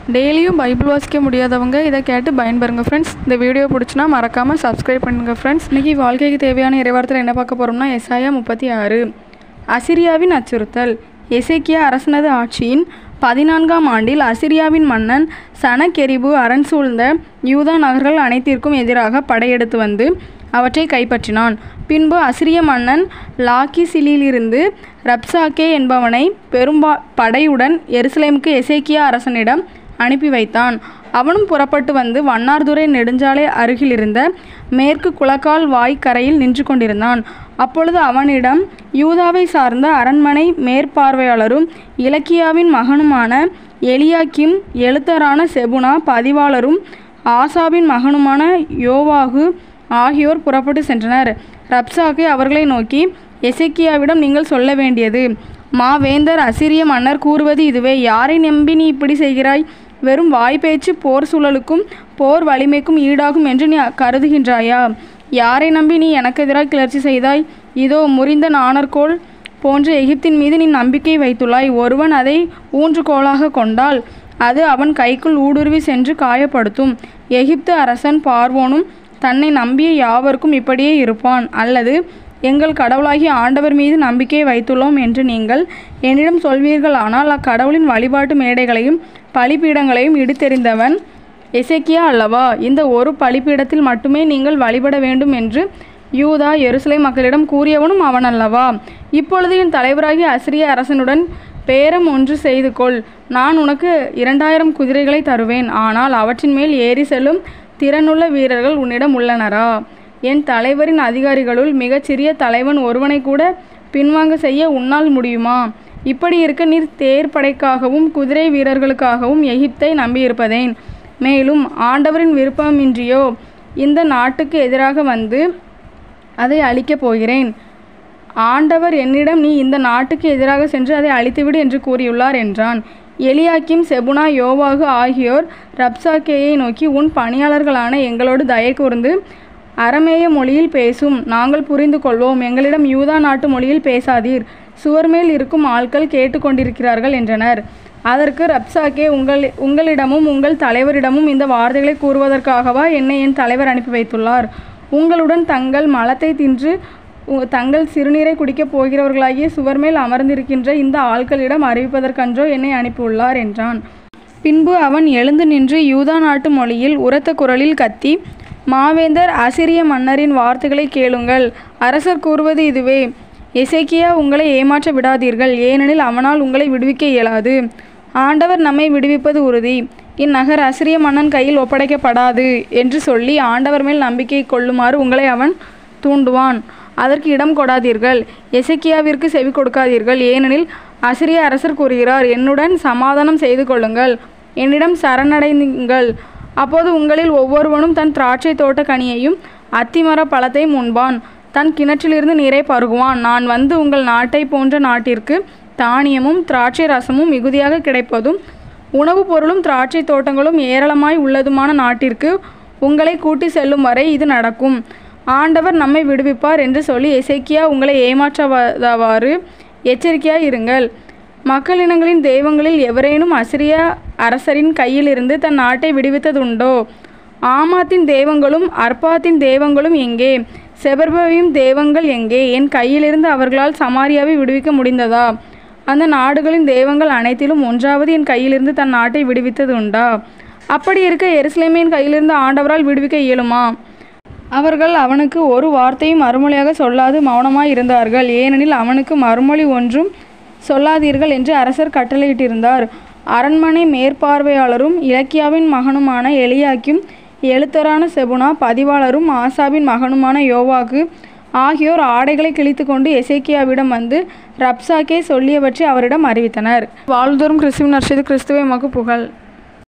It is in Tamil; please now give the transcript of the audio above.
டெய்லியும் பைபிள் வாசிக்க முடியாதவங்க இதை கேட்டு பயன்பெறுங்க ஃப்ரெண்ட்ஸ். இந்த வீடியோ பிடிச்சினா மறக்காமல் சப்ஸ்கிரைப் பண்ணுங்கள் ஃப்ரெண்ட்ஸ். இன்றைக்கி வாழ்க்கைக்கு தேவையான இறைவார்த்தையில் என்ன பார்க்க போகிறோம்னா எசாயா 36. அசிரியாவின் அச்சுறுத்தல். எசேக்கியா அரசனது ஆட்சியின் 14ஆம் ஆண்டில் அசிரியாவின் மன்னன் சனகெரிபு அரண் சூழ்ந்த யூதா நகர்கள் அனைத்திற்கும் எதிராக படையெடுத்து வந்து அவற்றை கைப்பற்றினான். பின்பு அசிரிய மன்னன் லாக்கிசிலிருந்து ரப்சாக்கே என்பவனை படையுடன் எருசலேமுக்கு எசேக்கியா அரசனிடம் அனுப்பி வைத்தான். அவனும் புறப்பட்டு வந்து வண்ணார்துறை நெடுஞ்சாலை அருகில் இருந்த மேற்கு குளக்கால் வாய்க்கரையில் நின்று கொண்டிருந்தான். அப்பொழுது அவனிடம் யூதாவை சார்ந்த அரண்மனை மேற்பார்வையாளரும் இலக்கியாவின் மகனுமான எலியாக்கிம், எழுத்தரான செபுனா, பதிவாளரும் ஆசாபின் மகனுமான யோவாகு ஆகியோர் புறப்பட்டு சென்றனர். ரப்சாக்கே அவர்களை நோக்கி, எசேக்கியாவிடம் நீங்கள் சொல்ல வேண்டியது, மாவேந்தர் அசிரிய மன்னர் கூறுவது இதுவே: யாரை நம்பி நீ இப்படி செய்கிறாய்? வெறும் வாய்ப்பேச்சு போர் சூழலுக்கும் போர் வலிமைக்கும் ஈடாகும் என்று நீ கருதுகின்றாயா? யாரை நம்பி நீ எனக்கு எதிராக கிளர்ச்சி செய்தாய்? இதோ முறிந்த நாணர்கோல் போன்ற எகிப்தின் மீது நீ நம்பிக்கை வைத்துள்ளாய். ஒருவன் அதை ஊன்றுகோலாக கொண்டால் அது அவன் கைக்குள் ஊடுருவி சென்று காயப்படுத்தும். எகிப்து அரசன் பார்வோனும் தன்னை நம்பிய யாவருக்கும் இப்படியே இருப்பான். அல்லது எங்கள் கடவுளாகிய ஆண்டவர் மீது நம்பிக்கை வைத்துள்ளோம் என்று நீங்கள் என்னிடம் சொல்வீர்களானால் அக்கடவுளின் வழிபாட்டு மேடைகளையும் பலிபீடங்களையும் இடித்தெறிந்தவன் எசேக்கியா அல்லவா? இந்த ஒரு பலிபீடத்தில் மட்டுமே நீங்கள் வழிபட வேண்டும் என்று யூதா எருசலேம் மக்களிடம் கூறியவனும் அவன் அல்லவா? இப்பொழுது என் தலைவராகிய அசிரிய அரசனுடன் பேரம் ஒன்று செய்து கொள். நான் உனக்கு 2000 குதிரைகளை தருவேன். ஆனால் அவற்றின் மேல் ஏறி செல்லும் திறனுள்ள வீரர்கள் உன்னிடம் உள்ளனரா? என் தலைவரின் அதிகாரிகளுள் மிகச்சிறிய தலைவன் ஒருவனை கூட பின்வாங்க செய்ய உன்னால் முடியுமா? இப்படி இருக்க நீர் தேர் படைக்காகவும் குதிரை வீரர்களுக்காகவும் எகிப்தை நம்பியிருப்பதேன்? மேலும் ஆண்டவரின் விருப்பமின்றியோ இந்த நாட்டுக்கு எதிராக வந்து அதை அழிக்கப் போகிறேன். ஆண்டவர் என்னிடம், நீ இந்த நாட்டுக்கு எதிராக சென்று அதை அழித்துவிடு என்று கூறியுள்ளார் என்றான். எலியாக்கிம், செபுனா, யோவாகு ஆகியோர் ரப்சாக்கேயை நோக்கி, உன் பணியாளர்களான எங்களோடு தயை கூர்ந்து அரமேய மொழியில் பேசும், நாங்கள் புரிந்து கொள்வோம். எங்களிடம் யூதா நாட்டு மொழியில் பேசாதீர், சுவர் மேல் இருக்கும் ஆட்கள் கேட்டுக்கொண்டிருக்கிறார்கள் என்றனர். அதற்கு ரப்சாக்கே, உங்களிடமும் உங்கள் தலைவரிடமும் இந்த வார்த்தைகளை கூறுவதற்காகவா என்னை என் தலைவர் அனுப்பி வைத்துள்ளார்? உங்களுடன் தங்கள் மலத்தை தின்று தங்கள் சிறுநீரை குடிக்கப் போகிறவர்களாகிய சுவர் மேல் அமர்ந்திருக்கின்ற இந்த ஆட்களிடம் அறிவிப்பதற்கன்றோ என்னை அனுப்பியுள்ளார் என்றான். பின்பு அவன் எழுந்து நின்று யூதா நாட்டு மொழியில் உரத்த குரலில் கத்தி, மாவேந்தர் அசிரிய மன்னரின் வார்த்தைகளை கேளுங்கள். அரசர் கூறுவது இதுவே: எசேக்கியா, உங்களை ஏமாற்ற விடாதீர்கள், ஏனெனில் அவனால் உங்களை விடுவிக்க இயலாது. ஆண்டவர் நம்மை விடுவிப்பது உறுதி. இந்நகர் அசிரிய மன்னன் கையில் ஒப்படைக்கப்படாது என்று சொல்லி ஆண்டவர் மேல் நம்பிக்கை கொள்ளுமாறு உங்களை அவன் தூண்டுவான். அதற்கு இடம் கொடாதீர்கள். எசேக்கியாவிற்கு செவி கொடுக்காதீர்கள். ஏனெனில் அசிரிய அரசர் கூறுகிறார், என்னுடன் சமாதானம் செய்து கொள்ளுங்கள், என்னிடம் சரணடையுங்கள். அப்போது உங்களில் ஒவ்வொருவனும் தன் திராட்சை தோட்ட கனியையும் அத்திமர பழத்தையும் உண்பான், தன் கிணற்றிலிருந்து நீரை பருகுவான். நான் வந்து உங்கள் நாட்டை போன்ற நாட்டிற்கு தானியமும் திராட்சை ரசமும் மிகுதியாக கிடைப்பதும் உணவுப் பொருளும் திராட்சை தோட்டங்களும் ஏராளமாய் உள்ளதுமான நாட்டிற்கு உங்களை கூட்டி செல்லும் வரை இது நடக்கும். ஆண்டவர் நம்மை விடுவிப்பார் என்று சொல்லி எசேக்கியா உங்களை ஏமாற்றாதவாறு எச்சரிக்கையாய் இருங்கள். மக்களினங்களின் தெய்வங்களில் எவரேனும் அசிரியா அரசரின் கையிலிருந்து தன் நாட்டை விடுவித்ததுண்டோ? ஆமாத்தின் தெய்வங்களும் அர்பாத்தின் தெய்வங்களும் எங்கே? செபர்பவின் தெய்வங்கள் எங்கே? என் கையிலிருந்து அவர்களால் சமாரியாவை விடுவிக்க முடிந்ததா? அந்த நாடுகளின் தெய்வங்கள் அனைத்திலும் ஒன்றாவது என் கையிலிருந்து தன் நாட்டை விடுவித்தது உண்டா? அப்படி இருக்க எருசலேமின் கையிலிருந்து ஆண்டவரால் விடுவிக்க இயலுமா? அவர்கள் அவனுக்கு ஒரு வார்த்தையும் மறுமொழியாக சொல்லாது மௌனமாய் இருந்தார்கள். ஏனெனில் அவனுக்கு மறுமொழி ஒன்றும் சொல்லாதீர்கள் என்று அரசர் கட்டளையிட்டிருந்தார். அரண்மனை மேற்பார்வையாளரும் இலக்கியாவின் மகனுமான எலியாக்கிம், எழுத்தரான செபுனா, பதிவாளரும் ஆசாபின் மகனுமான யோவாகு ஆகியோர் ஆடைகளை கிழித்து கொண்டு எசேக்கியாவிடம் வந்து ரப்சாக்கே சொல்லியவற்றை அவரிடம் அறிவித்தனர். வாழ்தோறும் கிறிஸ்துவின் நற்செய்தி. கிறிஸ்துவே உமக்கு புகழ்.